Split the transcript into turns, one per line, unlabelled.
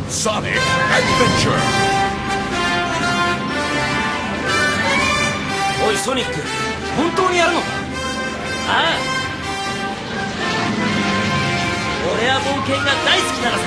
Sonic Adventure。
おいソニック、本当にやるのか？ああ、俺は冒険が大好きならさ。